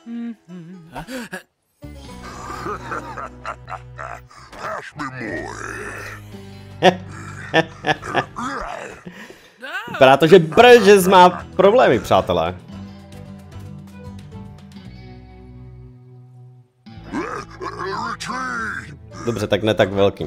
Vypadá to, že Burgess má problémy, přátelé. Dobře, tak ne tak velký.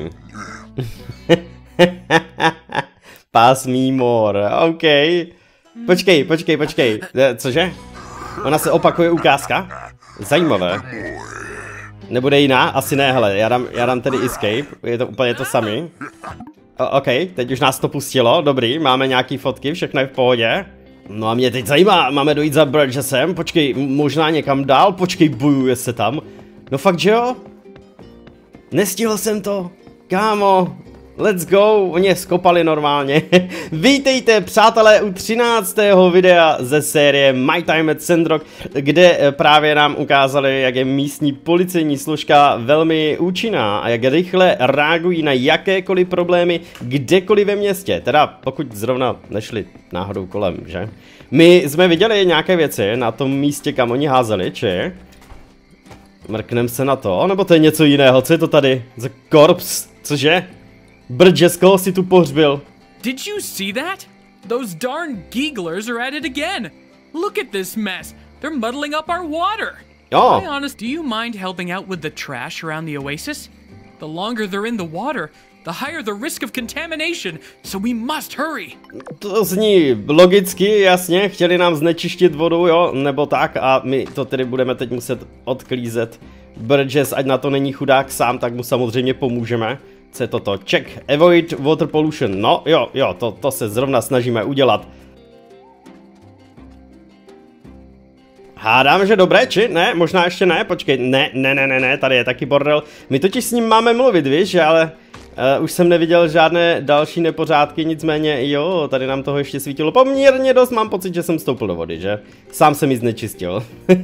Pass me more, OK. Počkej. Cože? Ona se opakuje ukázka? Zajímavé. Nebude jiná? Asi ne, hele, já dám tedy escape, je to úplně to samý. OK, teď už nás to pustilo, dobrý, máme nějaký fotky, všechno je v pohodě. No a mě teď zajímá, máme dojít za Burgessem, počkej, možná někam dál, počkej, bojuje se tam. No fakt, že jo? Nestihl jsem to, kámo. Let's go, oni je skopali normálně. Vítejte, přátelé, u 13. videa ze série My Time at Sandrock, kde právě nám ukázali, jak je místní policejní složka velmi účinná a jak rychle reagují na jakékoliv problémy kdekoliv ve městě. Teda pokud zrovna nešli náhodou kolem, že? My jsme viděli nějaké věci na tom místě, kam oni házeli, či? Mrknem se na to, nebo to je něco jiného, co je to tady? The Corpse, cože? Burgess, koho si tu pohřbil? Did you see that? Those darn gigglers are at it again. Look at this mess. They're muddling up our water. Oh. To be honest, do you mind helping out with the trash around the oasis? The longer they're in the water, the higher the risk of contamination, so we must hurry. To zní logicky, jasně, chtěli nám znečištit vodu, jo, nebo tak, a my to tedy budeme teď muset odklízet. Burgess, ať na to není chudák sám, tak mu samozřejmě pomůžeme. Co je toto? Check, avoid water pollution. No, jo, to se zrovna snažíme udělat. Hádám, že dobré, či? Ne, možná ještě ne, počkej, ne, tady je taky bordel. My totiž s ním máme mluvit, víš, ale už jsem neviděl žádné další nepořádky, nicméně, jo, tady nám toho ještě svítilo poměrně dost, mám pocit, že jsem vstoupil do vody, že? Sám jsem ji znečistil.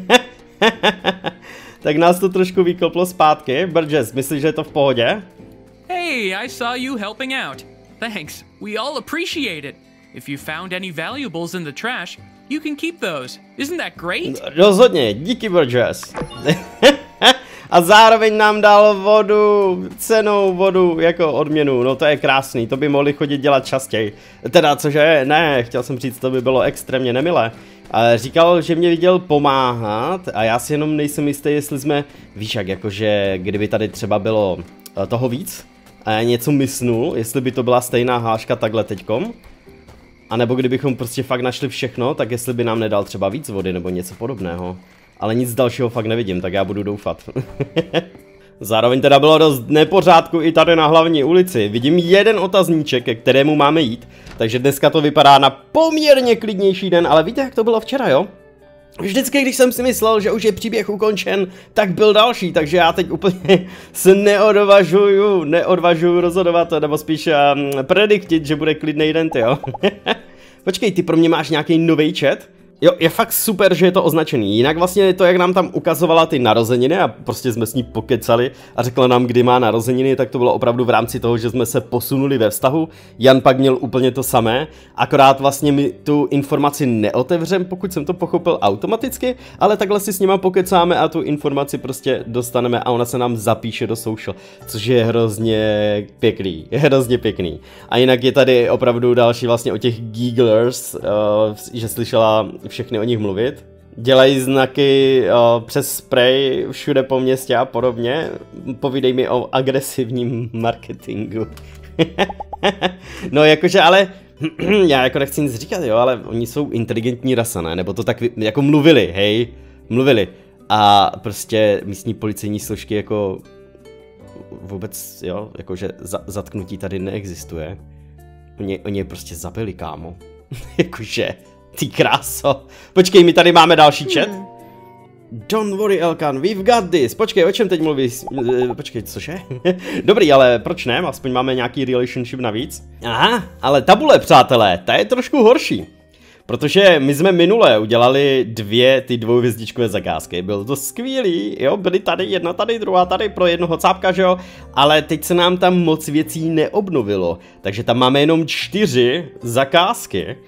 Tak nás to trošku vykoplo zpátky. Burgess, myslíš, že je to v pohodě? Hey, I saw you helping out. Thanks, we all appreciate it. If you found any valuables in the trash, you can keep those. Isn't that great? Rozhodně, díky Burgess. A zároveň nám dal vodu, cennou vodu jako odměnu, no to je krásný, to by mohli chodit dělat častěji. Teda, cože, ne, chtěl jsem říct, to by bylo extrémně nemilé. Ale říkal, že mě viděl pomáhat a já si jenom nejsem jistý, jestli jsme, víš jak, jakože kdyby tady třeba bylo toho víc a já něco mysnul, jestli by to byla stejná háška takhle teďkom. A nebo kdybychom prostě fakt našli všechno, tak jestli by nám nedal třeba víc vody nebo něco podobného. Ale nic dalšího fakt nevidím, tak já budu doufat. Zároveň teda bylo dost nepořádku i tady na hlavní ulici. Vidím jeden otazníček, ke kterému máme jít. Takže dneska to vypadá na poměrně klidnější den, ale víte, jak to bylo včera, jo? Vždycky, když jsem si myslel, že už je příběh ukončen, tak byl další, takže já teď úplně se neodvažuju rozhodovat, nebo spíš prediktit, že bude klidnej den, jo? Počkej, ty pro mě máš nějaký nový chat? Jo, je fakt super, že je to označený. Jinak vlastně to, jak nám tam ukazovala ty narozeniny a prostě jsme s ní pokecali a řekla nám, kdy má narozeniny, tak to bylo opravdu v rámci toho, že jsme se posunuli ve vztahu. Jan pak měl úplně to samé, akorát vlastně my tu informaci neotevřem, pokud jsem to pochopil automaticky, ale takhle si s nima pokecáme a tu informaci prostě dostaneme a ona se nám zapíše do social, což je hrozně pěkný, A jinak je tady opravdu další vlastně o těch gigglers, že slyšela všechny o nich mluvit. Dělají znaky přes spray všude po městě a podobně. Povídej mi o agresivním marketingu. No jakože ale, já jako nechci nic říkat, jo, ale oni jsou inteligentní rasa, ne? Nebo to tak jako mluvili. A prostě místní policejní složky jako vůbec, jo, jakože zatknutí tady neexistuje. Oni je prostě zabili, kámo. Jakože ty kráso. Počkej, my tady máme další chat. Don't worry, Elkan, we've got this. Počkej, o čem teď mluvíš? Počkej, cože? Dobrý, ale proč ne? Aspoň máme nějaký relationship navíc. Aha, ale tabule, přátelé, ta je trošku horší. Protože my jsme minule udělali ty dvouhvězdičkové zakázky. Bylo to skvělý, jo, byly tady jedna tady, druhá tady pro jednoho cápka, že jo. Ale teď se nám tam moc věcí neobnovilo. Takže tam máme jenom 4 zakázky.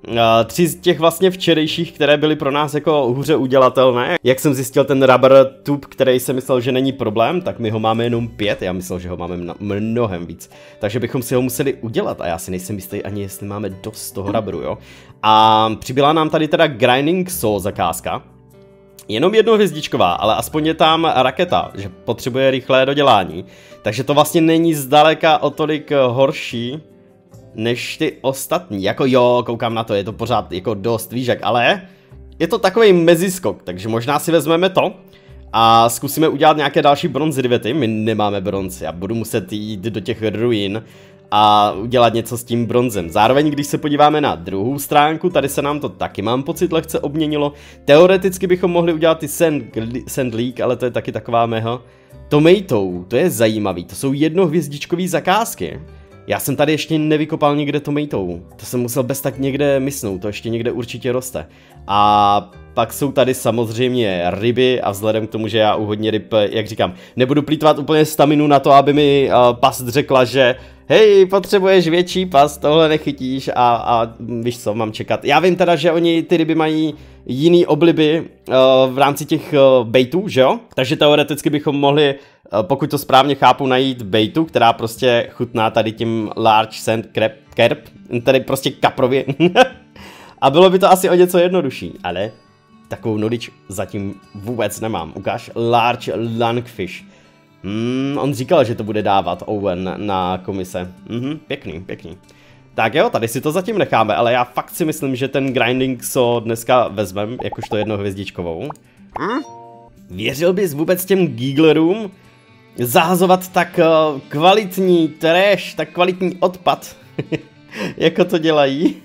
3 z těch vlastně včerejších, které byly pro nás jako hůře udělatelné. Jak jsem zjistil ten rubber tube, který jsem myslel, že není problém, tak my ho máme jenom 5, já myslel, že ho máme mnohem víc. Takže bychom si ho museli udělat a já si nejsem jistý ani jestli máme dost toho rubberu, jo. A přibyla nám tady teda grinding saw zakázka. Jenom jednohvězdičková, ale aspoň je tam raketa, že potřebuje rychlé dodělání. Takže to vlastně není zdaleka o tolik horší než ty ostatní. Jako jo, koukám na to, je to pořád jako dost, víš jak, ale je to takový meziskok, takže možná si vezmeme to a zkusíme udělat nějaké další bronzidivety. My nemáme bronz, já budu muset jít do těch ruin a udělat něco s tím bronzem. Zároveň, když se podíváme na druhou stránku, tady se nám to taky, mám pocit, lehce obměnilo. Teoreticky bychom mohli udělat ty sand leak, ale to je taky taková mega. Tomato, to je zajímavý, to jsou jednohvězdičkové zakázky. Já jsem tady ještě nevykopal nikde tomato, to jsem musel bez tak někde mysnout, to ještě někde určitě roste. A pak jsou tady samozřejmě ryby a vzhledem k tomu, že já u hodně ryb, jak říkám, nebudu plýtvat úplně staminu na to, aby mi past řekla, že hej, potřebuješ větší past, tohle nechytíš a víš co, mám čekat. Já vím teda, že oni ty ryby mají jiný obliby v rámci těch baitů, že jo? Takže teoreticky bychom mohli, pokud to správně chápu, najít baitu, která prostě chutná tady tím large sand carp, tedy prostě kaprově. A bylo by to asi o něco jednodušší, ale takovou knowledge zatím vůbec nemám. Ukáž, large lungfish. On říkal, že to bude dávat Owen na komise. Pěkný. Tak jo, tady si to zatím necháme, ale já fakt si myslím, že ten grinding saw dneska vezmem, jakožto jednohvězdičkovou. Věřil bys vůbec těm Gigglerům zahazovat tak kvalitní trash, tak kvalitní odpad, jako to dělají?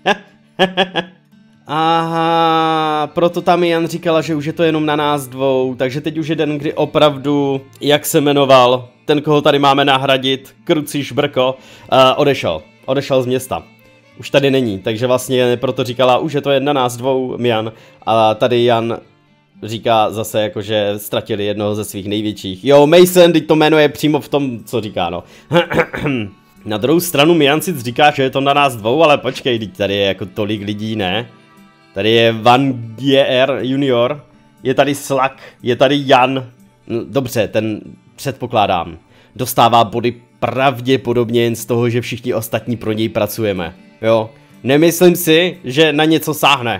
Aha, proto tam Jan říkala, že už je to jenom na nás dvou, takže teď už je den, kdy opravdu, jak se jmenoval, ten, koho tady máme nahradit, Krucí Šbrko, odešel z města. Už tady není, takže vlastně proto říkala, už je to jen na nás dvou, Jan, a tady Jan říká zase jako, že ztratili jednoho ze svých největších. Jo, Mason, teď to jméno je přímo v tom, co říká, no. Na druhou stranu Mian si říká, že je to na nás dvou, ale počkej, teď tady je jako tolik lidí, ne? Tady je Van GR Junior, je tady Slak, je tady Jan. Dobře, ten předpokládám. Dostává body pravděpodobně jen z toho, že všichni ostatní pro něj pracujeme. Jo, nemyslím si, že na něco sáhne.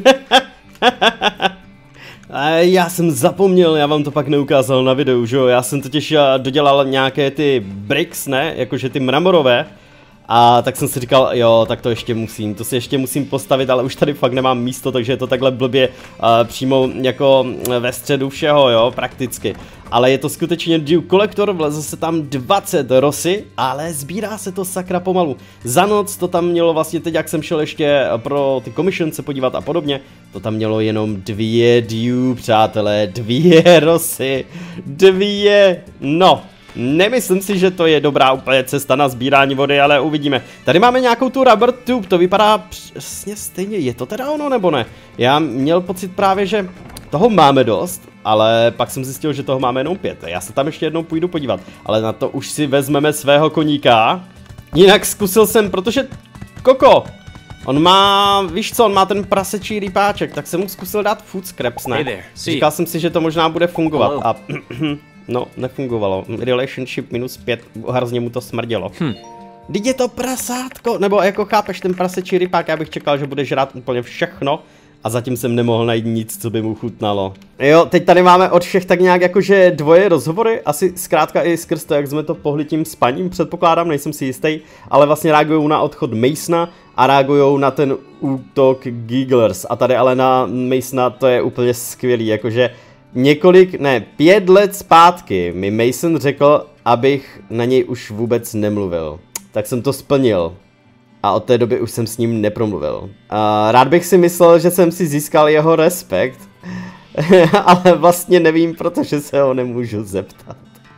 Já jsem zapomněl, já vám to pak neukázal na videu, že jo, já jsem totiž dodělal nějaké ty bricks, ne, jakože ty mramorové. A tak jsem si říkal, jo, tak to si ještě musím postavit, ale už tady fakt nemám místo, takže je to takhle blbě přímo jako ve středu všeho, jo, prakticky. Ale je to skutečně dew collector, vleze se tam 20 rosy, ale sbírá se to sakra pomalu. Za noc to tam mělo vlastně teď, jak jsem šel ještě pro ty commission se podívat a podobně, to tam mělo jenom 2 dew, přátelé, 2 rosy, 2, no. Nemyslím si, že to je dobrá úplně cesta na sbírání vody, ale uvidíme. Tady máme nějakou tu rubber tube, to vypadá přesně stejně, je to teda ono nebo ne? Já měl pocit právě, že toho máme dost, ale pak jsem zjistil, že toho máme jenom 5. Já se tam ještě jednou půjdu podívat, ale na to už si vezmeme svého koníka. Jinak zkusil jsem, protože Koko, on má, víš co, on má ten prasečí rybáček, tak jsem mu zkusil dát food scraps, ne? Říkal jsem si, že to možná bude fungovat a... No, nefungovalo. Relationship -5, hrozně mu to smrdělo. Vždyť je to prasátko, nebo jako chápeš, ten prasečí rypák, já bych čekal, že bude žrát úplně všechno a zatím jsem nemohl najít nic, co by mu chutnalo. Jo, teď tady máme od všech tak nějak jakože 2 rozhovory, asi zkrátka i skrz to, jak jsme to pohli tím spaním, předpokládám, nejsem si jistý, ale vlastně reagujou na odchod Masona a reagujou na ten útok Gigglers a tady ale na Masona to je úplně skvělý, jakože 5 let zpátky mi Mason řekl, abych na něj už vůbec nemluvil. Tak jsem to splnil. A od té doby už jsem s ním nepromluvil. Rád bych si myslel, že jsem si získal jeho respekt. Ale vlastně nevím, protože se ho nemůžu zeptat.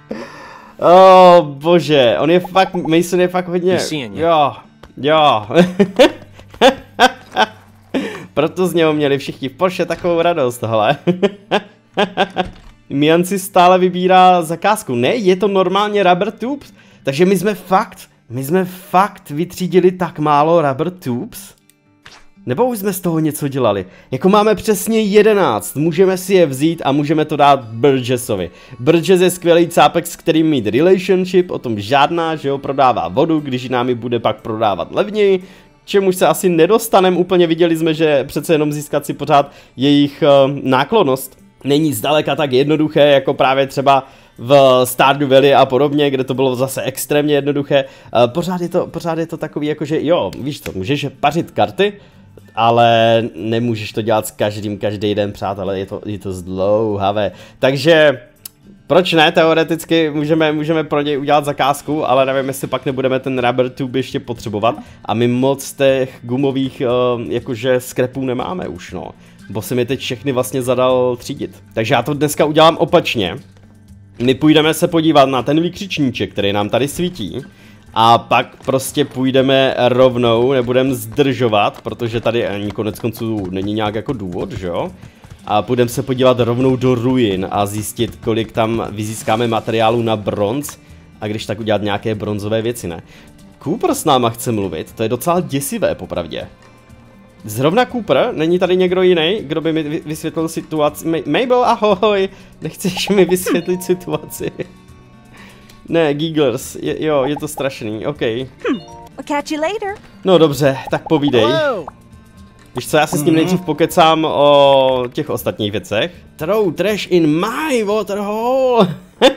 Bože, on je fakt, Mason je fakt hodně... Jo. Proto z něho měli všichni v Porsche takovou radost, hele. Mian si stále vybírá zakázku. Ne, je to normálně rubber tubes. Takže my jsme fakt vytřídili tak málo rubber tubes. Nebo už jsme z toho něco dělali? Jako máme přesně 11, můžeme si je vzít a můžeme to dát Burgessovi. Burgess je skvělý cápek, s kterým mít relationship, o tom žádná, že jo, prodává vodu, když nám ji bude pak prodávat levněji. Čemuž se asi nedostaneme, úplně viděli jsme, že přece jenom získat si pořád jejich náklonnost není zdaleka tak jednoduché, jako právě třeba v Stardew Valley a podobně, kde to bylo zase extrémně jednoduché. Pořád je to takový, jakože jo, víš co, můžeš pařit karty, ale nemůžeš to dělat s každý den, přátelé, je to zdlouhavé. Takže proč ne, teoreticky můžeme pro něj udělat zakázku, ale nevím, jestli pak nebudeme ten rubber tube ještě potřebovat. A my moc těch gumových jakože skrepů nemáme už, no. Bo jsem je teď všechny vlastně zadal třídit. Takže já to dneska udělám opačně. My půjdeme se podívat na ten výkřičníček, který nám tady svítí. A pak prostě půjdeme rovnou, nebudeme zdržovat, protože tady ani konec konců není nějak jako důvod, že jo? A půjdeme se podívat rovnou do ruin a zjistit, kolik tam vyzískáme materiálu na bronz. A když tak udělat nějaké bronzové věci, ne? Cooper s náma chce mluvit, to je docela děsivé, popravdě. Zrovna Cooper, není tady někdo jiný, kdo by mi vysvětlil situaci? Mabel, ahoj, nechceš mi vysvětlit situaci? Ne, Gigglers, jo, je to strašný, OK. Catch you later. No dobře, tak povídej. Víš co, já se s ním nejdřív pokecám o těch ostatních věcech. Throw trash in my waterhole.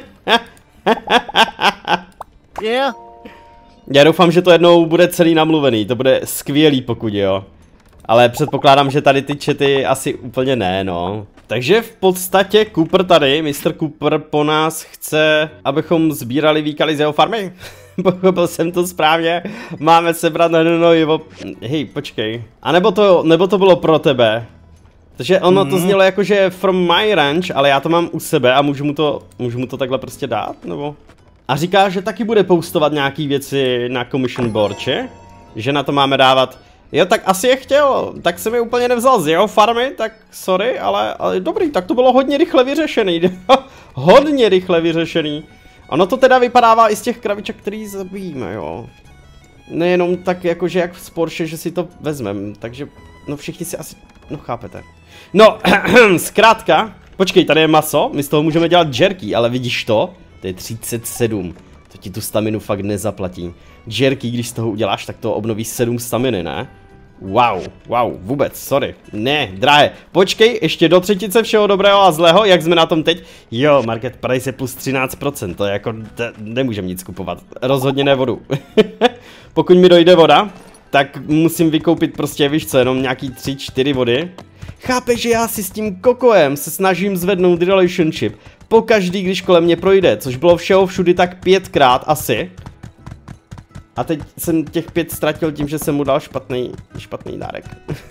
Yeah. Já doufám, že to jednou bude celý namluvený, to bude skvělý, pokud jo. Ale předpokládám, že tady ty chaty asi úplně ne, no. Takže v podstatě Cooper tady, Mr. Cooper po nás chce, abychom sbírali výkaly z jeho farmy. Pochopil jsem to správně, máme sebrat na hnojivo. Hej, počkej. A nebo to bylo pro tebe. Takže ono to znělo jako, že from my ranch, ale já to mám u sebe a můžu mu to takhle prostě dát, nebo? A říká, že taky bude postovat nějaký věci na commission board, že na to máme dávat. Jo, tak asi je chtěl, tak se mi úplně nevzal z jeho farmy, tak sorry, ale dobrý, tak to bylo hodně rychle vyřešený. Hodně rychle vyřešený. Ono to teda vypadává i z těch kraviček, který zabijíme, jo. Nejenom tak jakože jak z Porsche, že si to vezmeme, takže no všichni si asi, no chápete. No, zkrátka, počkej, tady je maso, my z toho můžeme dělat jerky, ale vidíš to? To je 37, to ti tu staminu fakt nezaplatí. Jerky, když z toho uděláš, tak to obnoví 7 staminy, ne? Wow, vůbec, sorry. Ne, drahé, počkej, ještě do třetice všeho dobrého a zlého, jak jsme na tom teď? Jo, market price je plus 13%, to je jako, nemůžem nic kupovat, rozhodně ne vodu. Pokud mi dojde voda, tak musím vykoupit prostě, víš co, jenom nějaký 3-4 vody. Chápeš, že já si s tím kokoem se snažím zvednout relationship pokaždý, když kolem mě projde, což bylo všeho všudy tak 5krát asi. A teď jsem těch 5 ztratil tím, že jsem mu dal špatný dárek.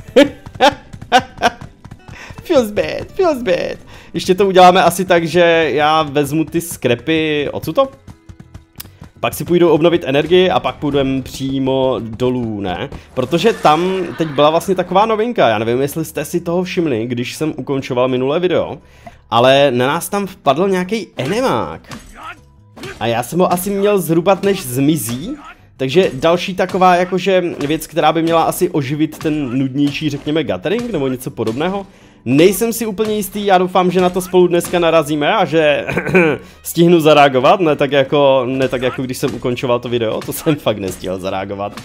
Feels bad. Ještě to uděláme asi tak, že já vezmu ty skrepy odsuto. Pak si půjdu obnovit energii a pak půjdeme přímo dolů, ne? Protože tam teď byla vlastně taková novinka, já nevím, jestli jste si toho všimli, když jsem ukončoval minulé video, ale na nás tam vpadl nějaký enemák. A já jsem ho asi měl zhrubat, než zmizí. Takže další taková jakože věc, která by měla asi oživit ten nudnější, řekněme, gathering nebo něco podobného. Nejsem si úplně jistý, já doufám, že na to spolu dneska narazíme a že stihnu zareagovat, ne tak jako když jsem ukončoval to video, to jsem fakt nestihl zareagovat.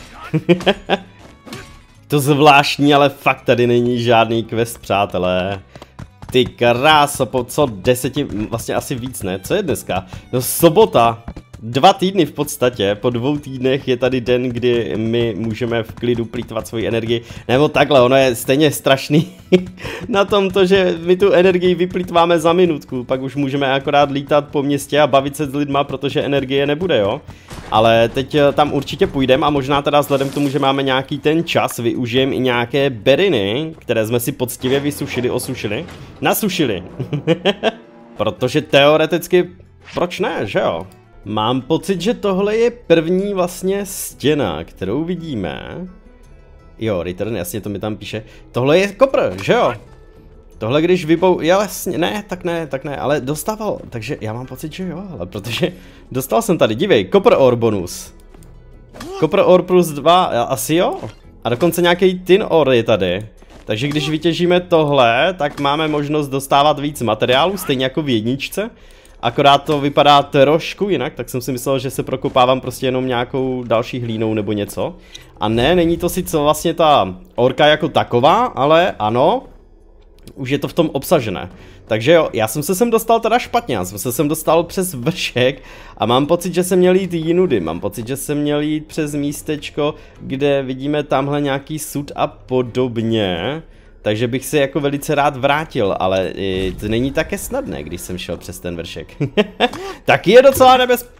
To zvláštní, ale fakt tady není žádný quest, přátelé. Ty krása, po co 10, vlastně asi víc, ne? Co je dneska? No sobota. 2 týdny v podstatě, po 2 týdnech je tady den, kdy my můžeme v klidu plýtvat svoji energii. Nebo takhle, ono je stejně strašný na tom to, že my tu energii vyplýtváme za minutku. Pak už můžeme akorát lítat po městě a bavit se s lidma, protože energie nebude, jo. Ale teď tam určitě půjdeme a možná teda vzhledem k tomu, že máme nějaký ten čas, využijeme i nějaké beriny, které jsme si poctivě vysušili, nasušili. Protože teoreticky, proč ne, že jo? Mám pocit, že tohle je první vlastně stěna, kterou vidíme. Jo, return, jasně, to mi tam píše. Tohle je kopr, že jo? Tohle když jo, jasně, ne, tak ne, ale dostával, takže já mám pocit, že jo, ale protože dostal jsem tady, dívej, copper ore bonus. Copper ore plus 2, asi jo? A dokonce nějaký tin ore je tady. Takže když vytěžíme tohle, tak máme možnost dostávat víc materiálu, stejně jako v jedničce. Akorát to vypadá trošku jinak, tak jsem si myslel, že se prokopávám prostě jenom nějakou další hlínou nebo něco. A ne, není to sice vlastně ta orka jako taková, ale ano, už je to v tom obsažené. Takže jo, já jsem se sem dostal teda špatně, já jsem se sem dostal přes vršek a mám pocit, že jsem měl jít jinudy, mám pocit, že jsem měl jít přes místečko, kde vidíme tamhle nějaký sud a podobně. Takže bych se jako velice rád vrátil, ale to není také snadné, když jsem šel přes ten vršek. Taky je docela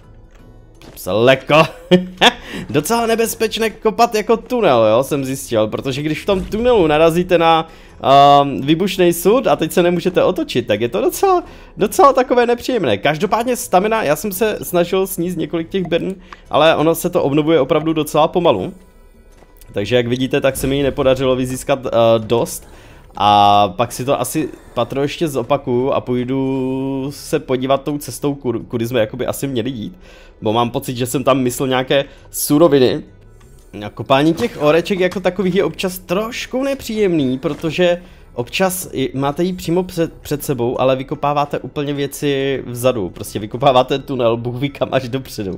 docela nebezpečné kopat jako tunel, jo, jsem zjistil, protože když v tom tunelu narazíte na výbušný sud a teď se nemůžete otočit, tak je to docela takové nepříjemné. Každopádně stamina, já jsem se snažil sníst několik těch bern, ale ono se to obnovuje opravdu docela pomalu. Takže jak vidíte, tak se mi ji nepodařilo vyzískat dost. A pak si to asi patro ještě zopakuju a půjdu se podívat tou cestou, kudy jsme jakoby asi měli jít. Bo mám pocit, že jsem tam myslel nějaké suroviny. A kopání těch oreček jako takových je občas trošku nepříjemný, protože občas máte ji přímo před sebou, ale vykopáváte úplně věci vzadu. Prostě vykopáváte tunel, Bůh ví kam až dopředu.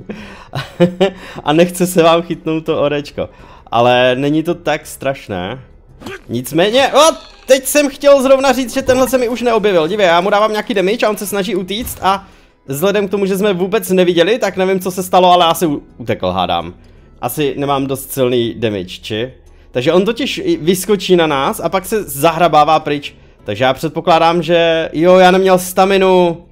A nechce se vám chytnout to orečko. Ale není to tak strašné. Nicméně, teď jsem chtěl zrovna říct, že tenhle se mi už neobjevil. Dívej, já mu dávám nějaký damage a on se snaží utíct a vzhledem k tomu, že jsme vůbec neviděli, tak nevím, co se stalo, ale asi utekl, hádám. Asi nemám dost silný damage, či? Takže on totiž vyskočí na nás a pak se zahrabává pryč. Takže já předpokládám, že jo, já neměl staminu.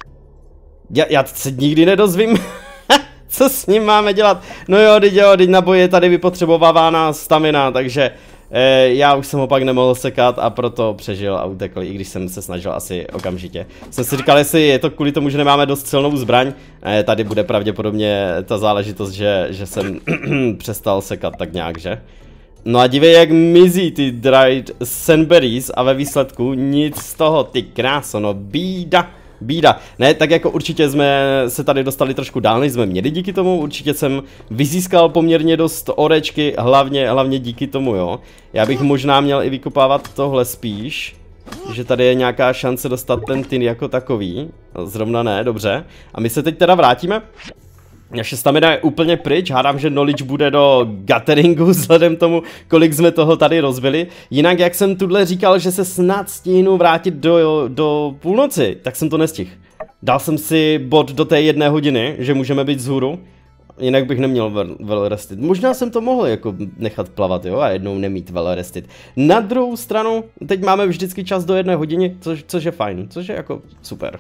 Já se nikdy nedozvím. Co s ním máme dělat? No jo, teď na boji je tady vypotřebovávána stamina, takže já už jsem ho pak nemohl sekat a proto přežil a utekl, i když jsem se snažil asi okamžitě. Jsem si říkal, jestli je to kvůli tomu, že nemáme dost silnou zbraň. Tady bude pravděpodobně ta záležitost, že jsem přestal sekat tak nějak, že? No a dívej, jak mizí ty dried sandberries a ve výsledku nic z toho, ty kráso, no bída. Bída. Ne, tak jako určitě jsme se tady dostali trošku dál, než jsme měli díky tomu, určitě jsem vyzískal poměrně dost orečky, hlavně díky tomu, jo. Já bych možná měl i vykopávat tohle spíš, že tady je nějaká šance dostat ten tin jako takový, zrovna ne, dobře. A my se teď teda vrátíme. Naše stamina je úplně pryč, hádám, že knowledge bude do gatheringu vzhledem tomu, kolik jsme toho tady rozbili. Jinak, jak jsem tuhle říkal, že se snad stihnu vrátit do půlnoci, tak jsem to nestihl. Dal jsem si bod do té 1 hodiny, že můžeme být vzhůru, jinak bych neměl well rested. Možná jsem to mohl jako nechat plavat, jo, a jednou nemít well rested. Na druhou stranu, teď máme vždycky čas do 1 hodiny, což je fajn, což je jako super.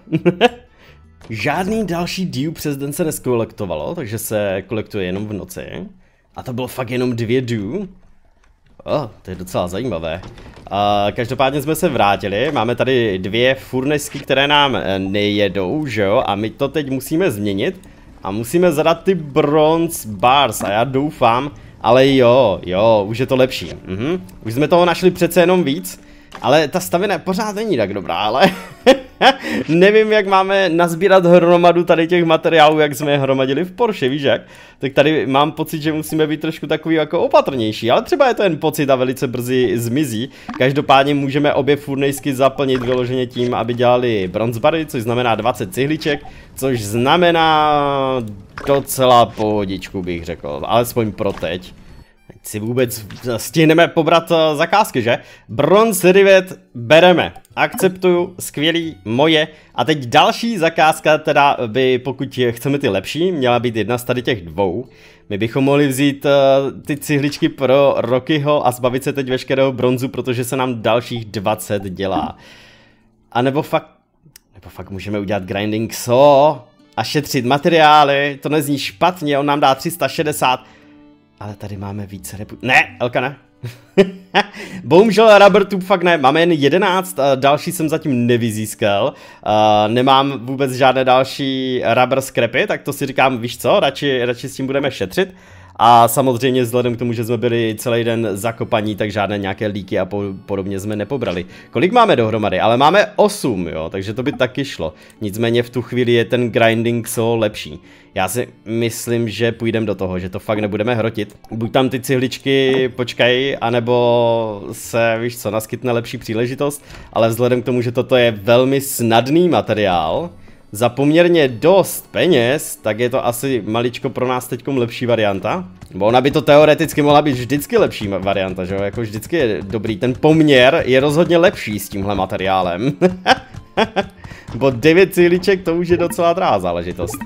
Žádný další dew přes den se neskolektovalo, takže se kolektuje jenom v noci. A to bylo fakt jenom 2 dew. To je docela zajímavé. Každopádně jsme se vrátili, máme tady 2 furnesky, které nám nejedou, že jo? A my to teď musíme změnit. A musíme zadat ty bronze bars a já doufám, ale jo, už je to lepší. Už jsme toho našli přece jenom víc. Ale ta stamina pořád není tak dobrá, ale nevím, jak máme nazbírat hromadu tady těch materiálů, jak jsme je hromadili v Porsche, víš jak? Tak tady mám pocit, že musíme být trošku takový jako opatrnější, ale třeba je to jen pocit a velice brzy zmizí. Každopádně můžeme obě furnejsky zaplnit vyloženě tím, aby dělali bronze bary, což znamená 20 cihliček, což znamená docela pohodičku, bych řekl, alespoň pro teď. Si vůbec stihneme pobrat zakázky, že? Bronze rivet bereme. Akceptuju, skvělý, moje. A teď další zakázka, teda by, pokud chceme ty lepší, měla být jedna z tady těch 2. My bychom mohli vzít ty cihličky pro Rockyho a zbavit se teď veškerého bronzu, protože se nám dalších 20 dělá. A nebo fakt můžeme udělat grinding saw a šetřit materiály, to nezní špatně, on nám dá 360. Ale tady máme více Ne, Elka ne. Bohužel rubber tube fakt ne, máme jen 11, další jsem zatím nevyzískal. Nemám vůbec žádné další rubber scrapy, tak to si říkám, víš co, radši s tím budeme šetřit. A samozřejmě vzhledem k tomu, že jsme byli celý den zakopaní, tak žádné nějaké líky a podobně jsme nepobrali. Kolik máme dohromady? Ale máme 8, jo, takže to by taky šlo. Nicméně v tu chvíli je ten grinding so lepší. Já si myslím, že půjdeme do toho, že to fakt nebudeme hrotit. Buď tam ty cihličky počkají, anebo se, víš co, naskytne lepší příležitost, ale vzhledem k tomu, že toto je velmi snadný materiál, za poměrně dost peněz, tak je to asi maličko pro nás teďkom lepší varianta. Bo ona by to teoreticky mohla být vždycky lepší varianta, že jo, jako vždycky je dobrý. Ten poměr je rozhodně lepší s tímhle materiálem. Bo 9 cihliček to už je docela drahá záležitost.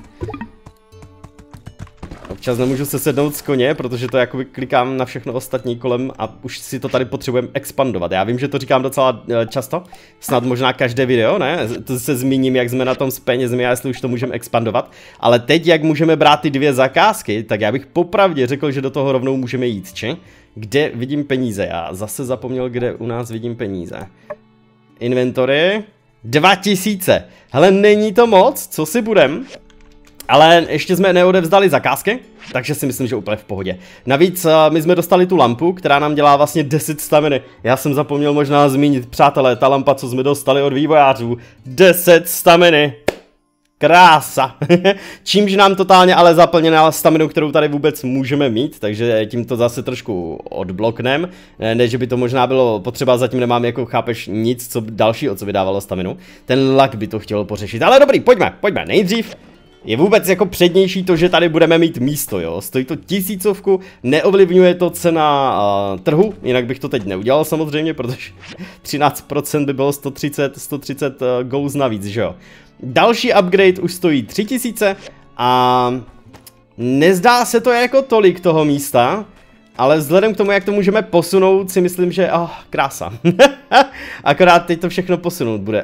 Občas nemůžu se sednout z koně, protože to jakoby klikám na všechno ostatní kolem a už si to tady potřebujeme expandovat. Já vím, že to říkám docela často, snad možná každé video, ne? To se zmíním, jak jsme na tom s penězmi a jestli už to můžeme expandovat. Ale teď, jak můžeme brát ty 2 zakázky, tak já bych popravdě řekl, že do toho rovnou můžeme jít, či? Kde vidím peníze? Já zase zapomněl, kde u nás vidím peníze. Inventory. 2000. Hele, není to moc, co si budem? Ale ještě jsme neodevzdali zakázky, takže si myslím, že úplně v pohodě. Navíc my jsme dostali tu lampu, která nám dělá vlastně 10 staminy. Já jsem zapomněl možná zmínit, přátelé, ta lampa, co jsme dostali od vývojářů. 10 staminy. Krása. Čímž nám totálně ale zaplněná staminu, kterou tady vůbec můžeme mít, takže tím to zase trošku odbloknem. Ne, že by to možná bylo potřeba, zatím nemám, jako chápeš, nic co dalšího, co by dávalo staminu. Ten lag by to chtělo pořešit, ale dobrý, pojďme. Nejdřív je vůbec jako přednější to, že tady budeme mít místo, jo. Stojí to 1000, neovlivňuje to cena trhu, jinak bych to teď neudělal samozřejmě, protože 13% by bylo 130 goals navíc, že jo. Další upgrade už stojí 3000 a nezdá se to jako tolik toho místa, ale vzhledem k tomu, jak to můžeme posunout, si myslím, že krása. Akorát teď to všechno posunout bude.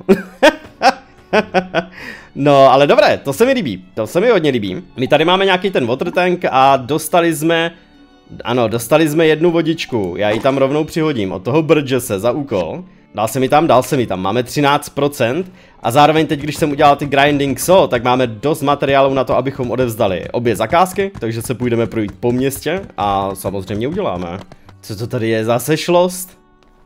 No, ale dobré, to se mi líbí, to se mi hodně líbí. My tady máme nějaký ten water tank a dostali jsme jednu vodičku, já ji tam rovnou přihodím od toho Burgesse za úkol. Dal se mi tam, máme 13% a zároveň teď, když jsem udělal ty grinding so, tak máme dost materiálů na to, abychom odevzdali obě zakázky, takže se půjdeme projít po městě a samozřejmě uděláme. Co to tady je za sešlost?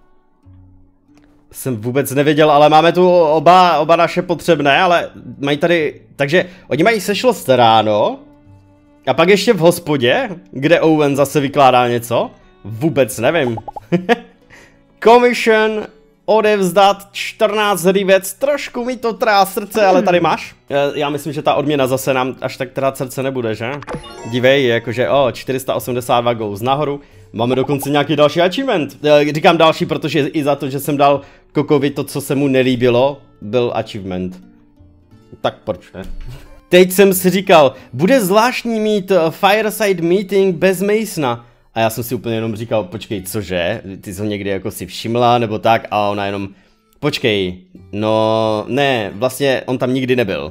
Jsem vůbec nevěděl, ale máme tu oba naše potřebné, ale mají tady, takže oni mají sešlost ráno a pak ještě v hospodě, kde Owen zase vykládá něco, vůbec nevím. Commission odevzdat 14 rivec, trošku mi to trá srdce, ale tady máš. Já myslím, že ta odměna zase nám až tak trát srdce nebude, že? Dívej, jakože 482 goals nahoru. Máme dokonce nějaký další achievement. Říkám další, protože i za to, že jsem dal Kokovi to, co se mu nelíbilo, byl achievement. Tak proč ne? Teď jsem si říkal, bude zvláštní mít fireside meeting bez Masona. A já jsem si úplně jenom říkal, počkej, cože? Ty jsi ho někdy jako si všimla, nebo tak? A ona jenom, počkej, no ne, vlastně on tam nikdy nebyl.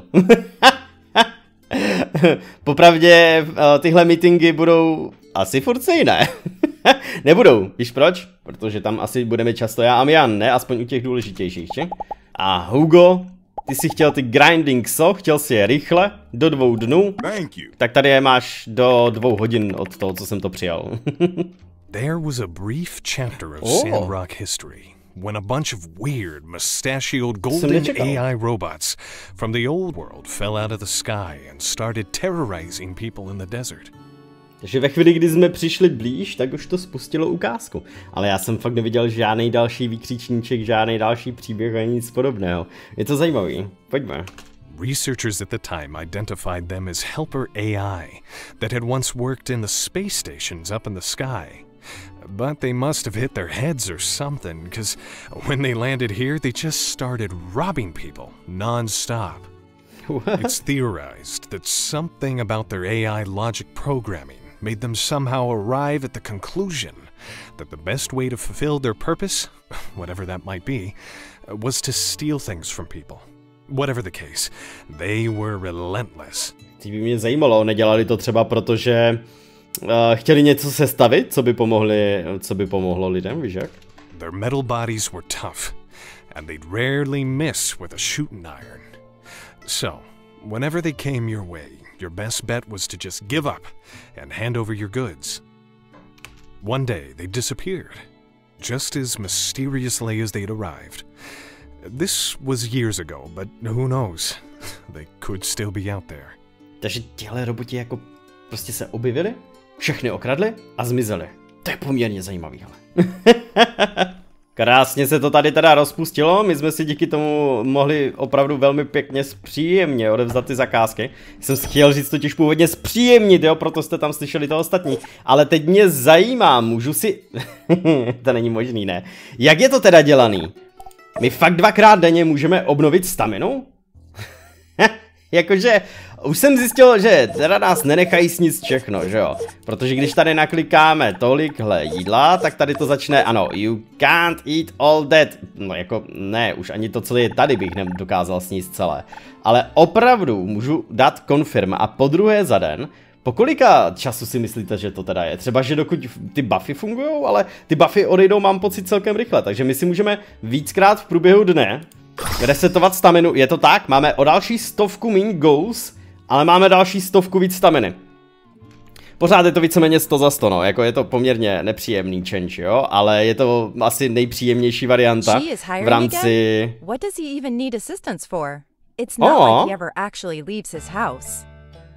Popravdě tyhle meetingy budou asi furt stejné. Nebudou, víš proč? Protože tam asi budeme často já a Mian, ne? Aspoň u těch důležitějších, či? A Hugo, ty si chtěl ty grinding so, chtěl si je rychle, do 2 dnů. Tak tady je máš do 2 hodin od toho, co jsem to přijal. There was a brief chapter of Sandrock history when a bunch of weird, mustachioed golden AI robots from the old world fell out of the sky and started terrorizing people in the desert. Takže ve chvíli, kdy jsme přišli blíž, tak už to spustilo ukázku. Ale já jsem fakt neviděl žádný další výkřičníček, žádný další příběh ani nic podobného. Je to zajímavý. Pojďme. Researchers at the time identified them as helper AI that had once worked in the space stations up in the sky. But they must have hit their heads or something, because when they landed here, they just started robbing people non-stop. It's theorized that something about their AI logic programming made them somehow arrive at the conclusion that the best way to fulfill their purpose, whatever that might be, was to steal things from people. Whatever the case, they were relentless. Teď by mě zajímalo, nedělali to třeba proto, že chtěli něco sestavit, co by pomohlo lidem, víš jak? Their metal bodies were tough, and they'd rarely miss with a shooting iron. So, Whenever they came your way, your best bet was to just give up and hand over your goods. One day, they disappeared, just as mysteriously as they'd arrived. This was years ago, but who knows? They could still be out there. Takže těhle roboti jako prostě se objevili, všechny okradli a zmizeli. To je poměrně zajímavý, hele. Krásně se to tady teda rozpustilo, my jsme si díky tomu mohli opravdu velmi pěkně zpříjemně odevzdat ty zakázky. Jsem chtěl říct totiž původně zpříjemnit, jo, proto jste tam slyšeli to ostatní. Ale teď mě zajímá, můžu si... To není možný, ne? Jak je to teda dělaný? My fakt 2krát denně můžeme obnovit staminu? Jakože, už jsem zjistil, že teda nás nenechají sníst všechno, že jo? Protože když tady naklikáme tolikhle jídla, tak tady to začne, ano, you can't eat all that. No jako, ne, už ani to, co je tady, bych nedokázal sníst celé. Ale opravdu můžu dát confirm a podruhé za den. Po kolika času si myslíte, že to teda je? Třeba, že dokud ty buffy fungujou, ale ty buffy odejdou, mám pocit, celkem rychle. Takže my si můžeme víckrát v průběhu dne resetovat staminu. Je to tak? Máme o další 100 míň goals, ale máme další 100 víc staminy. Pořád je to víceméně 100 za 100, no. Jako je to poměrně nepříjemný change, jo? Ale je to asi nejpříjemnější varianta v rámci... What does he even need assistance for? It's not like he ever actually leaves his house.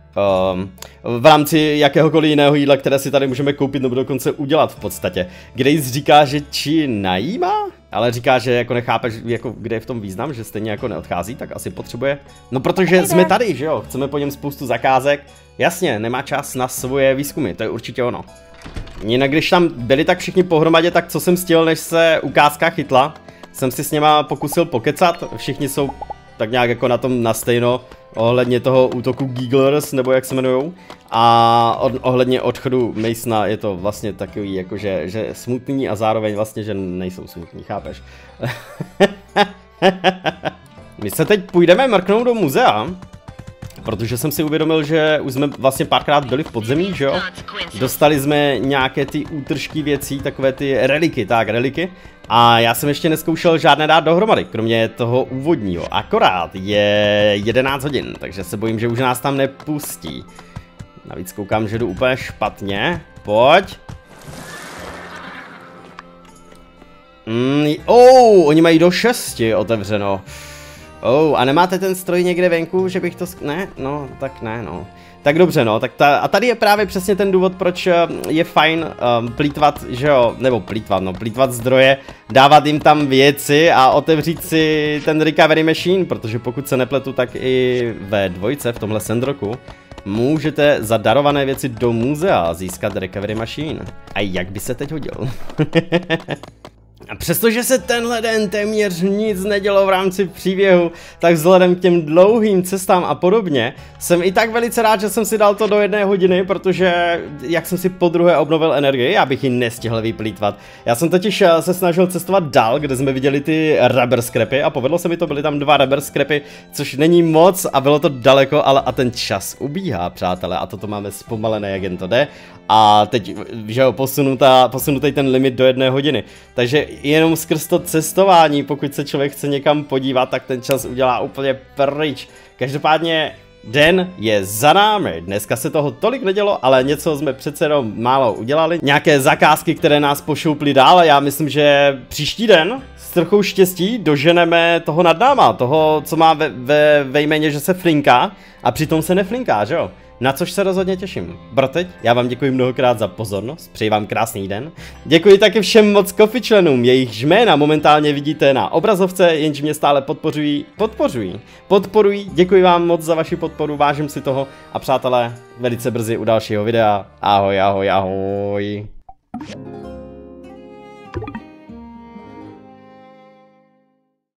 V rámci jakéhokoliv jiného jídla, které si tady můžeme koupit nebo dokonce udělat v podstatě. Grace říká, že či najímá, ale říká, že jako nechápeš, jako kde je v tom význam, že stejně jako neodchází, tak asi potřebuje. No protože jsme tady, že jo, chceme po něm spoustu zakázek. Jasně, nemá čas na svoje výzkumy, to je určitě ono. Jinak když tam byli tak všichni pohromadě, tak co jsem stihl, než se ukázka chytla, jsem si s něma pokusil pokecat, všichni jsou tak nějak jako na tom nastejno ohledně toho útoku Gigglers, nebo jak se jmenujou. A ohledně odchodu Masona je to vlastně takový, jakože že smutný a zároveň vlastně, že nejsou smutní, chápeš? My se teď půjdeme mrknout do muzea, protože jsem si uvědomil, že už jsme vlastně párkrát byli v podzemí, že jo? Dostali jsme nějaké ty útržky věcí, takové ty reliky, tak reliky. A já jsem ještě neskoušel žádné dát dohromady, kromě toho úvodního. Akorát je 11 hodin, takže se bojím, že už nás tam nepustí. Navíc koukám, že jdu úplně špatně. Pojď. Oni mají do 6 otevřeno. A nemáte ten stroj někde venku, že bych to... Ne? No, tak ne, no. Tak dobře, no, tak a tady je právě přesně ten důvod, proč je fajn plýtvat, že jo, nebo plýtvat zdroje, dávat jim tam věci a otevřít si ten recovery machine, protože pokud se nepletu, tak i ve dvojce, v tomhle Sandrocku, můžete za darované věci do muzea získat recovery machine. A jak by se teď hodil? A přestože se tenhle den téměř nic nedělo v rámci příběhu, tak vzhledem k těm dlouhým cestám a podobně, jsem i tak velice rád, že jsem si dal to do 1 hodiny, protože jak jsem si podruhé obnovil energii, já bych ji nestihl vyplýtvat. Já jsem totiž se snažil cestovat dál, kde jsme viděli ty rubber scrapy a povedlo se mi to, byly tam 2 rubber scrapy, což není moc a bylo to daleko, ale a ten čas ubíhá, přátelé, a toto máme zpomalené, jak jen to jde. A teď, že jo, posunutý ten limit do 1 hodiny. Takže jenom skrz to cestování, pokud se člověk chce někam podívat, tak ten čas udělá úplně pryč. Každopádně den je za námi. Dneska se toho tolik nedělo, ale něco jsme přece jenom málo udělali. Nějaké zakázky, které nás pošouply dál a já myslím, že příští den s trochou štěstí doženeme toho nad náma. Toho, co má ve jméně, že se flinká a přitom se neflinká, že jo? Na což se rozhodně těším. Teď já vám děkuji mnohokrát za pozornost, přeji vám krásný den. Děkuji taky všem moc Ko-fi členům, jejich jména momentálně vidíte na obrazovce, jenž mě stále podporují. Děkuji vám moc za vaši podporu, vážím si toho a přátelé, velice brzy u dalšího videa. Ahoj, ahoj, ahoj.